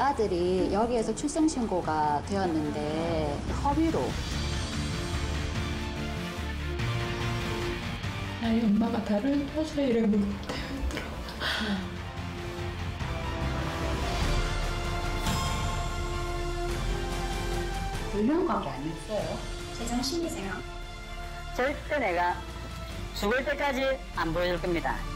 아들이 여기에서 출생신고가 되었는데 허위로. 나의 엄마가 다른 여자 이름으로 태어났더라고. 불명관계 아니었어요? 재정 심리세요. 절대 내가 죽을 때까지 안 보여줄 겁니다.